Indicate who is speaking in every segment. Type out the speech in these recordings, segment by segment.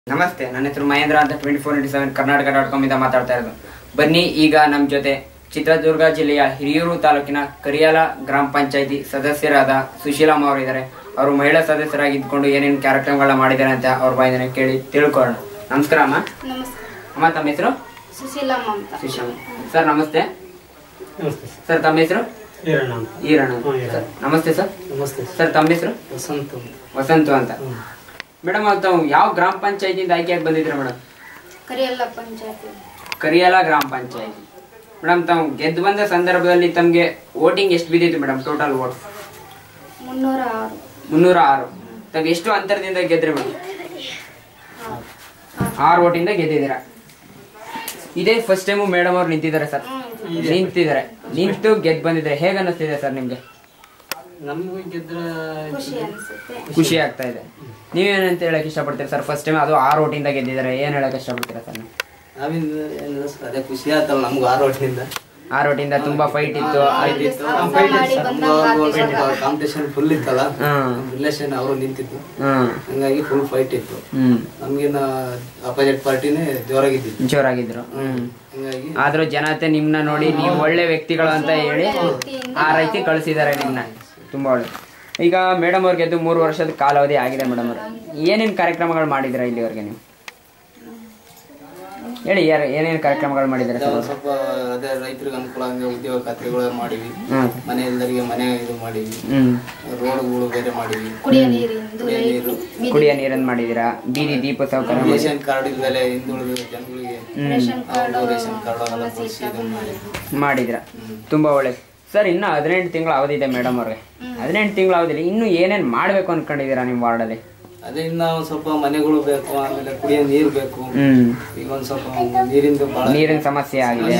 Speaker 1: ನಮಸ್ತೆ, ನನ್ನ ಹೆಸರು ಮಹೇಂದ್ರ ಅಂತ 24x7 ಕರ್ನಾಟಕ.com ಇಂದ ಮಾತಾಡ್ತಾ ಇರೋದು. ಬನ್ನಿ ಈಗ ನಮ್ಮ ಜೊತೆ ಚಿತ್ರದುರ್ಗ ಜಿಲ್ಲೆಯ ಹಿರಿಯೂರು ತಾಲೂಕಿನ ಕರಿಯಾಲ ಗ್ರಾಮ ಪಂಚಾಯಿತಿ ಸದಸ್ಯರಾದ ಸುಶೀಲಮ್ಮ ಅವರು ಇದ್ದಾರೆ. ಅವರು ಮಹಿಳಾ ಸದಸ್ಯರಾಗಿ ಇದ್ಕೊಂಡು ಏನೇನು ಕಾರ್ಯಕ್ರಮಗಳನ್ನ ಮಾಡಿದ್ದಾರೆ ಅಂತ ಅವ್ರ ಬಾಯಿಂದ ಕೇಳಿ ತಿಳ್ಕೊಳ್ಳೋಣ. ನಮಸ್ಕಾರ ಅಮ್ಮ.
Speaker 2: ನಮಸ್ಕಾರ
Speaker 1: ಅಮ್ಮ, ತಮ್ಮ ಹೆಸರು?
Speaker 2: ಸುಶೀಲಮ್ಮ ಅಂತ.
Speaker 1: ಸುಶೀಲಮ್ಮ ಸರ್, ನಮಸ್ತೆ.
Speaker 3: ನಮಸ್ತೆ
Speaker 1: ಸರ್, ತಮ್ಮ ಹೆಸರು?
Speaker 3: ಈರಣ್ಣ.
Speaker 1: ನಮಸ್ತೆ ಸರ್.
Speaker 3: ನಮಸ್ತೆ
Speaker 1: ಸರ್, ತಮ್ಮ ಹೆಸರು? ವಸಂತು ಅಂತ. ಮೇಡಮ್, ತಾವು ಯಾವ ಗ್ರಾಮ ಪಂಚಾಯತಿಯಿಂದ ಆಯ್ಕೆಯಾಗಿ ಬಂದಿದ್ದೀರಾ ಮೇಡಮ್?
Speaker 2: ಕರಿಯಲ್ಲ ಪಂಚಾಯತಿ.
Speaker 1: ಕರಿಯಾಲ ಗ್ರಾಮ ಪಂಚಾಯತಿ. ಮೇಡಮ್, ತಾವು ಗೆದ್ದು ಬಂದ ಸಂದರ್ಭದಲ್ಲಿ ತಮಗೆ ವೋಟಿಂಗ್ ಎಷ್ಟು ಬಿದ್ದಿತ್ತು ಮೇಡಮ್? Total vote 306. ತಾವು ಎಷ್ಟು ಅಂತರದಿಂದ ಗೆದ್ರಿ ಮೇಡಮ್? 6 ವೋಟಿಂದ ಗೆದ್ದಿದ್ದೀರಾ. ಇದೇ ಫಸ್ಟ್ ಟೈಮು ಮೇಡಮ್ ಅವ್ರು ನಿಂತಿದ್ದಾರೆ ಸರ್. ನಿಂತು ಗೆದ್ದು ಬಂದಿದ್ದಾರೆ. ಹೇಗೆ ಅನ್ನಿಸ್ತಿದೆ ಸರ್ ನಿಮ್ಗೆ?
Speaker 3: ನಮಗೂ ಗೆದ್ರ
Speaker 1: ಖುಷಿ ಆಗ್ತಾ ಇದೆ. ನೀವೇನಂತ ಹೇಳಕ್ ಇಷ್ಟಪಡ್ತೀರಾ ಸರ್? ಫಸ್ಟ್ ಟೈಮ್ ಅದು 6 ವೋಟಿಂದ ಗೆದ್ದಿದ್ದಾರೆ. ಏನ್ ಹೇಳಕ್ ಇಷ್ಟಪಡ್ತೀರಾ ಸರ್?
Speaker 3: ಅದೇ ಖುಷಿ ಆಯ್ತಲ್ಲ ನಮ್ಗೆ 6 ವರ್ಷದಿಂದ.
Speaker 1: 6 ವೋಟಿಂದ ತುಂಬಾ ಫೈಟ್ ಇತ್ತು.
Speaker 3: ಕಾಂಪಿಟೇಷನ್ ಫುಲ್ ಇತ್ತಲ್ಲ, ರಿಲೇಷನ್ ಅವರು ನಿಂತಿತ್ತು, ಹಂಗಾಗಿ ಫುಲ್ ಫೈಟ್ ಇತ್ತು. ನಮ್ಗಿನ್ನ ಅಪೋಸಿಟ್ ಪಾರ್ಟಿನೇ
Speaker 1: ಜೋರಾಗಿದ್ರು. ಆದ್ರೂ ಜನತೆ ನಿಮ್ನ ನೋಡಿ ನೀವು ಒಳ್ಳೆ ವ್ಯಕ್ತಿಗಳು ಅಂತ ಹೇಳಿ ಆ ರೀತಿ ಕಳಿಸಿದ್ದಾರೆ ನಿಮ್ನ. ತುಂಬಾ ಒಳ್ಳೆ. ಈಗ ಮೇಡಮ್ ಅವ್ರಿಗೆ ಗೆದ್ದು 3 ವರ್ಷದ ಕಾಲಾವಧಿ ಆಗಿದೆ. ಮೇಡಮ್ ಅವ್ರು ಏನೇನು ಕಾರ್ಯಕ್ರಮಗಳು ಮಾಡಿದಿರಾ ಇಲ್ಲಿವರೆಗೆ ನೀವು? ಹೇಳಿ, ಏನೇನು ಕಾರ್ಯಕ್ರಮಗಳು ಮಾಡಿದ್ದಾರೆ ಸರ್?
Speaker 3: ಸ್ವಲ್ಪ ಅದೇ ರೈತರಿಗೆ ಅನುಕೂಲ ಆಗಿ ಉದ್ಯೋಗ ಖಾತ್ರಿಗಳು ಮಾಡಿವಿ, ಮನೆ ಎಲ್ಲರಿಗೆ ಮನೆ ಇದು ಮಾಡಿವಿ, ರೋಡ್ಗಳು ಬೇರೆ ಮಾಡಿವಿ,
Speaker 1: ಕುಡಿಯ ನೀರನ್ನು ಮಾಡಿದೀರಾ, ಬೀದಿ ದೀಪ ಸೌಕರ್ಯ,
Speaker 3: ರೇಷನ್ ಕಾರ್ಡ್ ಇಲ್ಲದೆ ಹಿಂದುಳಿದ ಜನಗಳಿಗೆ ರೇಷನ್ ಕಾರ್ಡ್
Speaker 1: ಮಾಡಿದಿರಾ. ತುಂಬಾ ಒಳ್ಳೆ ಸರ್. ಇನ್ನು 18 ತಿಂಗಳ ಅವಧಿ ಇದೆ ಮೇಡಮ್ ಅವ್ರಿಗೆ. 18 ತಿಂಗಳ ಅವಧಿಲಿ ಇನ್ನು ಏನೇನು ಮಾಡ್ಬೇಕು ಅನ್ಕೊಂಡಿದ್ದೀರಾ ನಿಮ್ಮ ವಾರ್ಡಲ್ಲಿ?
Speaker 3: ಅದೇ ಇನ್ನ ಒಂದ್ ಸ್ವಲ್ಪ ಮನೆಗಳು ಬೇಕು, ಆಮೇಲೆ ಕುಡಿಯೋ ನೀರು ಬೇಕು. ಈಗ ಒಂದ್ ಸ್ವಲ್ಪ ನೀರಿನ
Speaker 1: ಸಮಸ್ಯೆ ಆಗಿದೆ.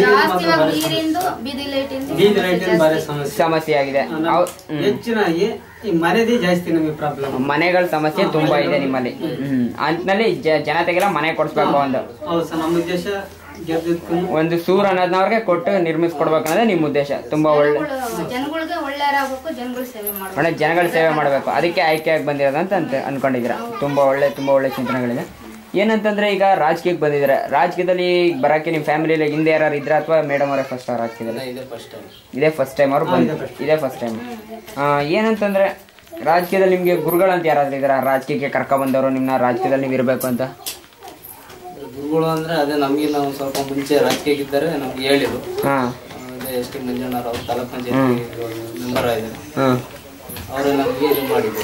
Speaker 1: ಸಮಸ್ಯೆ ಆಗಿದೆ.
Speaker 3: ಹೆಚ್ಚಿನಾಗಿ ಮನೆದೇ ಜಾಸ್ತಿ ನಮಗೆ ಪ್ರಾಬ್ಲಮ್.
Speaker 1: ಮನೆಗಳ ಸಮಸ್ಯೆ ತುಂಬಾ ಇದೆ ನಿಮ್ಮಲ್ಲಿ. ಅಂತಲ್ಲಿ ಜನತೆಗೆಲ್ಲ ಮನೆ ಕೊಡ್ಸ್ಬೇಕು ಅಂತ.
Speaker 3: ಹೌದು ಸರ್, ನಮ್ಮ ಉದ್ದೇಶ
Speaker 1: ಒಂದು ಸೂರ್ ಅನ್ನೋದನ್ನವ್ರಿಗೆ ಕೊಟ್ಟು ನಿರ್ಮಿಸ್ಕೊಡ್ಬೇಕನ್ನೋದೇ ನಿಮ್ಮ ಉದ್ದೇಶ. ತುಂಬಾ ಒಳ್ಳೆ ಜನಗಳ ಸೇವೆ ಮಾಡಬೇಕು, ಅದಕ್ಕೆ ಆಯ್ಕೆಯಾಗಿ ಬಂದಿರೋದಂತ ಅನ್ಕೊಂಡಿದ್ದೀರಾ. ತುಂಬಾ ಒಳ್ಳೆ ಚಿಂತನೆಗಳಿದೆ. ಏನಂತಂದ್ರೆ ಈಗ ರಾಜಕೀಯಕ್ಕೆ ಬಂದಿದ್ದಾರೆ. ರಾಜಕೀಯದಲ್ಲಿ ಬರಕ್ಕೆ ನಿಮ್ಮ ಫ್ಯಾಮಿಲಿಯಲ್ಲಿ ಹಿಂದೆ ಯಾರು ಇದ್ರ ಅಥವಾ ಮೇಡಮ್ ಅವರೇ ಫಸ್ಟ್ ರಾಜಕೀಯದಲ್ಲಿ? ಇದೇ ಫಸ್ಟ್ ಟೈಮ್ ಅವ್ರು ಇದೇ ಫಸ್ಟ್ ಟೈಮ್. ಏನಂತಂದ್ರೆ ರಾಜಕೀಯದಲ್ಲಿ ನಿಮ್ಗೆ ಗುರುಗಳಂತ ಯಾರಾದ್ರೂ ಇದಾರ? ರಾಜಕೀಯಕ್ಕೆ ಕರ್ಕ ಬಂದವರು ನಿಮ್ನ ರಾಜಕೀಯದಲ್ಲಿ ನೀವು ಇರಬೇಕು ಅಂತ?
Speaker 3: ಗುರುಗಳು ಅಂದ್ರೆ ಅದೇ ನಮ್ಗೆ ನಾವು ಸ್ವಲ್ಪ ಮುಂಚೆ ರಾಜಕೀಯ ಇದ್ದಾರೆ, ನಮ್ಗೆ ಹೇಳಿದ್ರು. ಎಸ್ ಟಿ ಮಂಜಣ್ಣವ್ರು, ಅವ್ರು ತಾಲೂಕ್ ಪಂಚಾಯತಿ ಮೆಂಬರ್ ಆಗಿದ್ದಾರೆ. ಅವರೇ ನಮ್ಗೆ ಇದು ಮಾಡಿದ್ರು.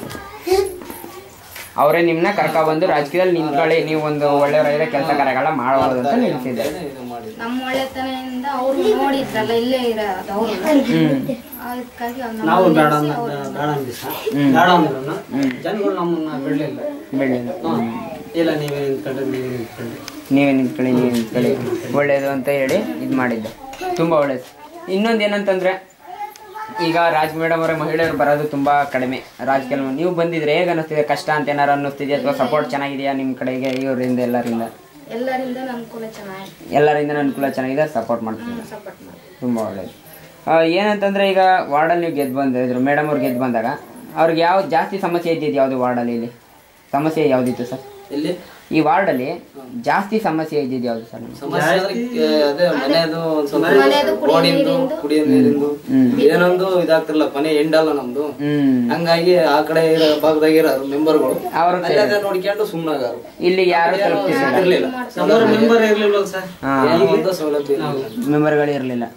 Speaker 1: ಅವರೇ ನಿಮ್ನ ಕರ್ಕ ಬಂದು ರಾಜಕೀಯದಲ್ಲಿ ನಿಂತ್ಕೊಳ್ಳಿ, ನೀವು ಒಂದು ಒಳ್ಳೆಯವರಾಗಿರೋ ಕೆಲಸ ಕಾರ್ಯಗಳನ್ನ ಮಾಡಬಹುದು ಅಂತ ನಿಲ್ಸಿದ್ದಾರೆ.
Speaker 2: ನಮ್ಮ ಒಳ್ಳೆತನದಿಂದ ಅವರು ನೋಡಿದ್ರಲ್ಲ, ಇಲ್ಲೇ ಇರೋದು ಅವರು.
Speaker 3: ನಾವು ಬೇಡ ಅಂದ್ರು ಜನಗಳು ನಮ್ಮನ್ನ ಬಿಡ್ಲಿಲ್ಲ. ಇಲ್ಲ, ನೀವೇ
Speaker 1: ನಿಂತ್ಕೊಳ್ಳಿ ಒಳ್ಳೇದು ಅಂತ ಹೇಳಿ ಇದು ಮಾಡಿದ್ದೆ. ತುಂಬಾ ಒಳ್ಳೇದು. ಇನ್ನೊಂದು ಏನಂತಂದ್ರೆ ಈಗ ಮೇಡಮ್ ಅವರ ಮಹಿಳೆಯರು ಬರೋದು ತುಂಬಾ ಕಡಿಮೆ ರಾಜಕೀಯ. ನೀವು ಬಂದಿದ್ರೆ ಹೇಗೆ ಅನ್ನಿಸ್ತಿದೆ? ಕಷ್ಟ ಅಂತ ಏನಾರು ಅನ್ನಿಸ್ತಿದೆಯಾ ಅಥವಾ ಸಪೋರ್ಟ್ ಚೆನ್ನಾಗಿದೆಯಾ ನಿಮ್ಮ ಕಡೆಗೆ? ಇವರಿಂದ ಎಲ್ಲರಿಂದ ಅನುಕೂಲ ಚೆನ್ನಾಗಿದೆ, ಸಪೋರ್ಟ್ ಮಾಡ್ತಿದ್ದಾರೆ. ತುಂಬಾ ಒಳ್ಳೇದು. ಏನಂತಂದ್ರೆ ಈಗ ವಾರ್ಡಲ್ಲಿ ನೀವು ಗೆದ್ದು ಬಂದಿದ್ರು, ಮೇಡಮ್ ಅವ್ರು ಗೆದ್ದು ಬಂದಾಗ ಅವ್ರಿಗೆ ಯಾವ ಜಾಸ್ತಿ ಸಮಸ್ಯೆ ಇದ್ದಿದ್ದು ಯಾವುದು ವಾರ್ಡಲ್ಲಿ? ಇಲ್ಲಿ ಸಮಸ್ಯೆ ಯಾವ್ದಿತ್ತು ಸರ್?
Speaker 3: ಇಲ್ಲಿ
Speaker 1: ಈ ವಾರ್ಡಲ್ಲಿ ಜಾಸ್ತಿ ಸಮಸ್ಯೆ ಇದ್ದಿದ್ದು ಯಾವ್ದು ಸರ್?
Speaker 3: ಕುಡಿಯೋ ನೀರಿಂದು ಏನೊಂದು ಇದಾಗ್ತಿರಲ್ಲ, ಕೊನೆ ಎಂಡಲ್ಲ ನಮ್ದು. ಹಂಗಾಗಿ ಆ ಕಡೆ ಭಾಗದಾಗಿರೋ ಮೆಂಬರ್ಗಳು ಅವ್ರ ನೋಡ್ಕೊಂಡು ಸುಮ್ಮನಾಗ
Speaker 1: ಇಲ್ಲಿ ಯಾರು
Speaker 3: ಇರ್ಲಿಲ್ಲ. ಮೆಂಬರ್ ಇರ್ಲಿಲ್ಲ ಸರ್, ಸೌಲಭ್ಯ
Speaker 1: ಮೆಂಬರ್ಗಳು ಇರ್ಲಿಲ್ಲ.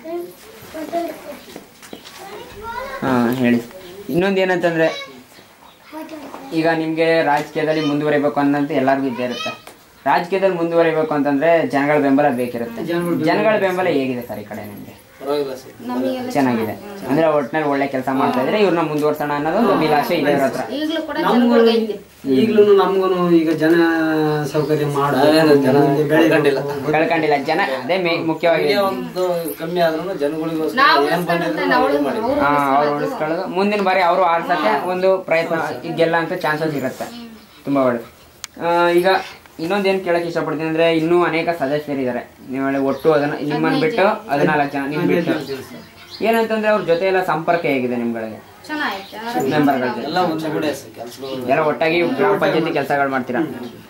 Speaker 1: ಹೇಳಿ. ಇನ್ನೊಂದು ಏನಂತಂದ್ರೆ ಈಗ ನಿಮ್ಗೆ ರಾಜಕೀಯದಲ್ಲಿ ಮುಂದುವರಿಬೇಕು ಅನ್ನೋದು ಎಲ್ಲರಿಗೂ ಇದ್ದೇ ಇರುತ್ತೆ. ರಾಜಕೀಯದಲ್ಲಿ ಮುಂದುವರಿಬೇಕು ಅಂತಂದ್ರೆ ಜನಗಳ ಬೆಂಬಲ ಬೇಕಿರುತ್ತೆ. ಜನಗಳ ಬೆಂಬಲ ಹೇಗಿದೆ ಸರ್ ಈ ಕಡೆ ನಿಮ್ಗೆ? ಚೆನ್ನಾಗಿದೆ. ಅಂದ್ರೆ ಒಟ್ಟಿನಲ್ಲಿ ಒಳ್ಳೆ ಕೆಲಸ ಮಾಡ್ತಾ ಇದ್ರೆ ಇವ್ರನ್ನ ಮುಂದುವರ್ಸೋಣ ಅನ್ನೋದು ಒಂದು ಅಭಿಲಾಷೆ ಇದೆ ಇವ್ರ ಹತ್ರ.
Speaker 3: ಈಗ್ಲೂ ನಮ್ಗೂ ಈಗ ಜನ ಸೌಕರ್ಯ
Speaker 1: ಕಳ್ಕೊಂಡಿಲ್ಲ ಜನ. ಅದೇ ಮುಖ್ಯವಾಗಿ
Speaker 3: ಒಂದು ಕಮ್ಮಿ ಆದ್ರೂ ಜನಗಳಿಗೋಸ್ಕರ
Speaker 1: ಅವ್ರು ಉಳಿಸ್ಕೊಳ್ಳೋದು. ಮುಂದಿನ ಬಾರಿ ಅವರು ಆಡ್ಸಕ್ಕೆ ಒಂದು ಪ್ರಯತ್ನ ಗೆಲ್ಲ ಅಂತ ಚಾನ್ಸಸ್ ಇರುತ್ತೆ. ತುಂಬಾ ಒಳ್ಳೆ. ಈಗ ಇನ್ನೊಂದೇನು ಕೇಳಕ್ಕೆ ಇಷ್ಟಪಡ್ತೀನಿ ಅಂದ್ರೆ ಇನ್ನೂ ಅನೇಕ ಸದಸ್ಯರಿದ್ದಾರೆ. ನೀವು ಒಟ್ಟು ಅದನ್ನ ನಿಮ್ಮನ್ನು ಬಿಟ್ಟು 14 ಜನ ನಿಮ್ ಬಿಟ್ಟು ಏನಂತಂದ್ರೆ ಅವ್ರ ಜೊತೆ ಎಲ್ಲ ಸಂಪರ್ಕ ಹೇಗಿದೆ ನಿಮ್ಗಳಿಗೆ? ಮೆಂಬರ್ಗಳ ಎಲ್ಲ ಒಟ್ಟಾಗಿ ಗ್ರಾಮ ಪಂಚಾಯತಿ ಕೆಲಸಗಳು ಮಾಡ್ತೀರಾ?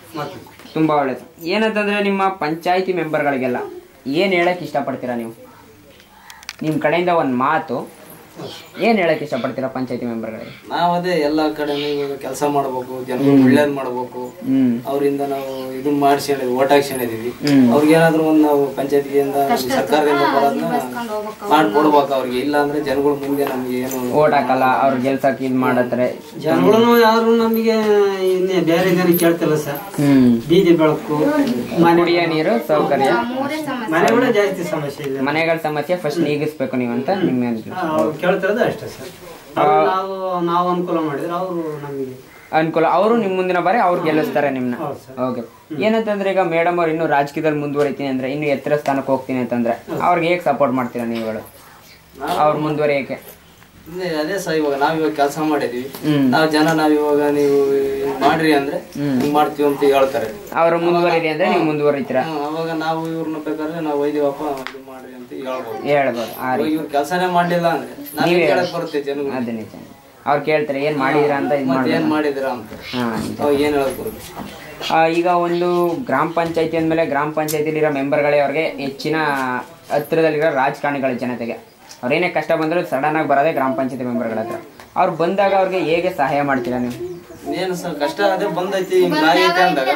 Speaker 1: ತುಂಬ ಒಳ್ಳೇದು. ಏನಂತಂದರೆ ನಿಮ್ಮ ಪಂಚಾಯಿತಿ ಮೆಂಬರ್ಗಳಿಗೆಲ್ಲ ಏನು ಹೇಳಕ್ಕೆ ಇಷ್ಟಪಡ್ತೀರಾ ನೀವು? ನಿಮ್ಮ ಕಡೆಯಿಂದ ಒಂದು ಮಾತು ಏನು ಹೇಳಕ್ಕೆ ಇಷ್ಟಪಡ್ತೀರಾ ಪಂಚಾಯತಿ ಮೆಂಬರ್ಗಳಿಗೆ?
Speaker 3: ನಾವು ಅದೇ ಎಲ್ಲ ಕಡೆ ಕೆಲಸ ಮಾಡ್ಬೇಕು, ಜನಗಳು ಒಳ್ಳೇದ್ ಮಾಡ್ಬೇಕು. ಅವರಿಂದ ನಾವು ಇದನ್ನ ಮಾಡಿಸ್ಕೊಂಡಿದ್ವಿ, ಓಟ್ ಹಾಕ್ಸ್ಕೊಂಡಿದೀವಿ. ಅವ್ರಿಗೆ ಏನಾದ್ರು ಒಂದು ನಾವು ಪಂಚಾಯತಿಯಿಂದ ಸರ್ಕಾರದಿಂದ ಬರೋದನ್ನ ಮಾಡ್ಕೊಡ್ಬೇಕು ಅವ್ರಿಗೆ. ಇಲ್ಲ ಅಂದ್ರೆ ಜನಗಳು ಮುಂದೆ ನಮ್ಗೆ ಏನು
Speaker 1: ಓಟ್ ಹಾಕಲ್ಲ, ಅವ್ರು ಗೆಲ್ಸಕ್ಕೆ ಇದು ಮಾಡತ್ತಾರೆ.
Speaker 4: ಜನಗಳು ಯಾರು ನಮಗೆ ಇನ್ನೇ ಬೇರೆ ಜನ ಕೇಳ್ತಿಲ್ಲ ಸರ್. ಬೀದಿ ಬೆಳಕು,
Speaker 1: ಕುಡಿಯೋ ನೀರು ಸೌಕರ್ಯ,
Speaker 4: ಮನೆ ಕೂಡ ಜಾಸ್ತಿ ಸಮಸ್ಯೆ ಇದೆ.
Speaker 1: ಮನೆಗಳ ಸಮಸ್ಯೆ ಫಸ್ಟ್ ನೀಗಿಸ್ಬೇಕು ನೀವಂತ ನಿಮ್ಮ
Speaker 4: ಕೇಳ್ತಿರೋದು ಅಷ್ಟೇ ಸರ್. ನಾವು ಅನುಕೂಲ ಮಾಡಿದ್ರೆ ಅವರು ನಮಗೆ
Speaker 1: ಅನುಕೂಲ. ಅವರು ನಿಮ್ಮ ಮುಂದಿನ ಬಾರಿ ಅವ್ರು ಗೆಲ್ಲಿಸ್ತಾರೆ ನಿಮ್ನ. ಓಕೆ. ಏನಂತಂದ್ರೆ ಈಗ ಮೇಡಮ್ ಅವ್ರು ಇನ್ನೂ ರಾಜಕೀಯದಲ್ಲಿ ಮುಂದುವರಿತೀನಿ ಅಂದ್ರೆ, ಇನ್ನು ಎತ್ತರ ಸ್ಥಾನಕ್ಕೆ ಹೋಗ್ತೀನಿ ಅಂತಂದ್ರೆ ಅವ್ರಿಗೆ ಹೇಗೆ ಸಪೋರ್ಟ್ ಮಾಡ್ತೀರಾ ನೀವುಗಳು? ಅವ್ರು ಮುಂದುವರಿಯಕ್ಕೆ
Speaker 3: ಅದೇ ಸರ್, ಇವಾಗ ನಾವಿವಾಗ ಕೆಲಸ ಮಾಡಿದೀವಿ, ನಾವಿವಾಗ ನೀವು ಮಾಡ್ರಿ ಅಂದ್ರೆ ಮಾಡ್ತೀವಿ ಅಂತ ಹೇಳ್ತಾರೆ.
Speaker 1: ಅವ್ರು ಮುಂದುವರಿರಿ ಅಂದ್ರೆ ನೀವು ಮುಂದುವರಿತೀರಾ?
Speaker 3: ಅವಾಗ ನಾವು ಇವ್ರನ್ನ ಬೇಕಾದ್ರೆ ನಾವು ಒಯ್ದೀವಪ್ಪ ಇದು ಮಾಡ್ರಿ ಅಂತ
Speaker 1: ಹೇಳ್ಬೋದು.
Speaker 3: ಇವ್ರ ಕೆಲಸನೇ ಮಾಡ್ಲಿಲ್ಲ ಅಂದ್ರೆ ನಾವೇ ಕೇಳಕ್ ಬರುತ್ತೆ ಜನಗಳು.
Speaker 1: ಅದೇ ನಿಜ. ಅವ್ರು ಕೇಳ್ತಾರೆ ಏನ್ ಮಾಡಿದಿರಾ ಅಂತ,
Speaker 3: ಏನ್ ಮಾಡಿದಿರಾ ಅಂತ ಏನ್ ಹೇಳಕ್ ಬರುತ್ತೆ.
Speaker 1: ಈಗ ಒಂದು ಗ್ರಾಮ ಪಂಚಾಯತಿ ಅಂದಮೇಲೆ ಗ್ರಾಮ ಪಂಚಾಯತಿಲಿರೋ ಮೆಂಬರ್ಗಳೇ ಅವ್ರಿಗೆ ಹೆಚ್ಚಿನ ಹತ್ತಿರದಲ್ಲಿರೋ ರಾಜಕಾರಣಿಗಳ ಜನತೆಗೆ ಅವ್ರೇನೇ ಕಷ್ಟ ಬಂದರೂ ಸಡನ್ ಆಗಿ ಬರೋದೇ ಗ್ರಾಮ ಪಂಚಾಯತಿ ಮೆಂಬರ್ಗಳ ಹತ್ರ. ಅವ್ರು ಬಂದಾಗ ಅವ್ರಿಗೆ ಹೇಗೆ ಸಹಾಯ ಮಾಡ್ತೀರಾ ನೀವು?
Speaker 3: ಏನು ಸರ್ ಕಷ್ಟ ಅದೇ ಬಂದೈತಿ ಅಂದಾಗ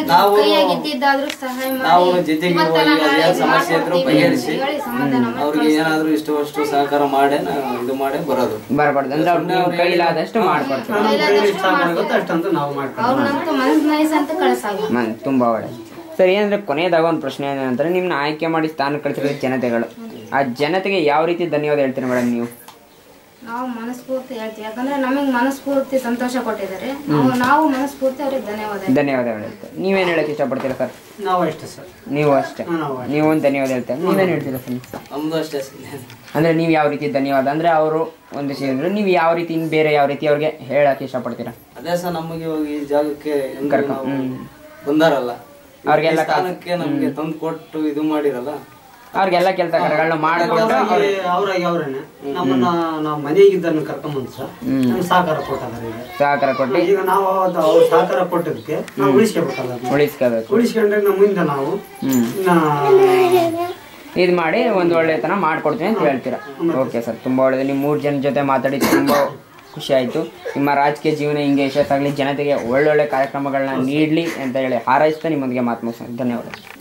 Speaker 3: ನಾವು ಜೊತೆಗೆ ಸಮಸ್ಯೆ ಇದ್ರು ಬಗೆಹರಿಸಿ ಅವ್ರಿಗೆ ಏನಾದ್ರು ಇಷ್ಟು ಸಹಕಾರ ಮಾಡೇ ಇದು ಮಾಡೇ
Speaker 1: ಬರಬಾರ್ದು ಅಂದ್ರೆ ಅವ್ರು ನೀವು ಕೈಲಾದಷ್ಟು ಮಾಡ್ಕೊಡ್ತೀವಿ. ತುಂಬಾ ಒಳ್ಳೆ ಸರ್. ಏನಂದ್ರೆ ಕೊನೆಯದಾಗ ಒಂದು ಪ್ರಶ್ನೆ ಏನಂದ್ರೆ, ನಿಮ್ನ ಆಯ್ಕೆ ಮಾಡಿ ಸ್ಥಾನ ಕಳಿಸಿರೋ ಜನತೆಗಳು, ಆ ಜನತೆಗೆ ಯಾವ ರೀತಿ ಧನ್ಯವಾದ ಹೇಳ್ತೀರಿ ಮೇಡಮ್ ನೀವು?
Speaker 2: ನಾವು ಮನಸ್ಫೂರ್ತಿ ಹೇಳ್ತೀವಿ, ಯಾಕಂದ್ರೆ ನಮಗೆ ಮನಸ್ಫೂರ್ತಿ ಸಂತೋಷ ಕೊಟ್ಟಿದ್ದಾರೆ. ನಾವು ಮನಸ್ಫೂರ್ತಿ ಅವ್ರಿಗೆ
Speaker 1: ಧನ್ಯವಾದಗಳು ಹೇಳ್ತೇವೆ. ನೀವೇನು ಹೇಳಕ್ ಇಷ್ಟಪಡ್ತೀರಾ ಸರ್?
Speaker 4: ನಾವು ಅಷ್ಟೇ ಸರ್.
Speaker 1: ನೀವು ಅಷ್ಟೇ, ನೀವು ಒಂದು ಧನ್ಯವಾದ ಹೇಳ್ತೇವೆ. ನೀವೇನು ಹೇಳ್ತೀರಾ ಸರ್?
Speaker 3: ನಮ್ದು ಅಷ್ಟೇ
Speaker 1: ಅಂದ್ರೆ ನೀವು ಯಾವ ರೀತಿ ಧನ್ಯವಾದ ಅಂದ್ರೆ ಅವರು ಒಂದು ಸೇರಿದ್ರು, ನೀವು ಯಾವ ರೀತಿ ಇನ್ನು ಬೇರೆ ಯಾವ ರೀತಿ ಅವ್ರಿಗೆ ಹೇಳಕ್ ಇಷ್ಟಪಡ್ತೀರಾ?
Speaker 3: ಅದೇ ಸರ್, ನಮಗೆ ಇವಾಗ ಈ ಜಾಗಕ್ಕೆ ಬಂದಾರಲ್ಲ ಅವ್ರಿಗೆಲ್ಲ ಕಾಲಕ್ಕೆ ನಮ್ಗೆ ತಂದು ಕೊಟ್ಟು ಇದು ಮಾಡಿರಲ್ಲ,
Speaker 1: ಅವ್ರಿಗೆಲ್ಲ ಕೆಲಸ ಕಾರ್ಯಗಳನ್ನ ಮಾಡಿಕೊಂಡು
Speaker 4: ಅವ್ರೇನೆ ನಮ್ಮನ್ನ ನಾವು ಮನೆಗಿದ್ದನ್ನು ಕರ್ಕೊಂಬಂದು ಸರ್ ಸಹಕಾರ ಕೊಟ್ಟಿದ್ದಾರೆ.
Speaker 1: ಸಹಕಾರ ಕೊಟ್ಟು
Speaker 4: ಈಗ ನಾವು ಅವ್ರು ಸಹಕಾರ ಕೊಟ್ಟಿದ್ದಕ್ಕೆ ನಾವು ಉಳಿಸ್ಕೋಬೇಕು. ಉಳಿಸ್ಕೊಂಡ್ರೆ ನಮ್ಮ ಮುಂದೆ ನಾವು
Speaker 1: ಇದು ಮಾಡಿ ಒಂದು ಒಳ್ಳೆತನ ಮಾಡ್ಕೊಡ್ತೀನಿ ಅಂತ ಹೇಳ್ತೀರಾ. ಓಕೆ ಸರ್, ತುಂಬ ಒಳ್ಳೆಯದು. ನಿಮ್ಮ 3 ಜನ ಜೊತೆ ಮಾತಾಡಿ ತುಂಬ ಖುಷಿ ಆಯಿತು. ನಿಮ್ಮ ರಾಜಕೀಯ ಜೀವನ ಹಿಂಗೆ ಯಶಸ್ಸಾಗಲಿ, ಜನತೆಗೆ ಒಳ್ಳೊಳ್ಳೆ ಕಾರ್ಯಕ್ರಮಗಳನ್ನ ನೀಡಲಿ ಅಂತ ಹೇಳಿ ಹಾರೈಸ್ತಾ ನಿಮ್ಮೊಂದಿಗೆ ಮಾತು ಮುಗಿಸ್ತೀನಿ. ಧನ್ಯವಾದ.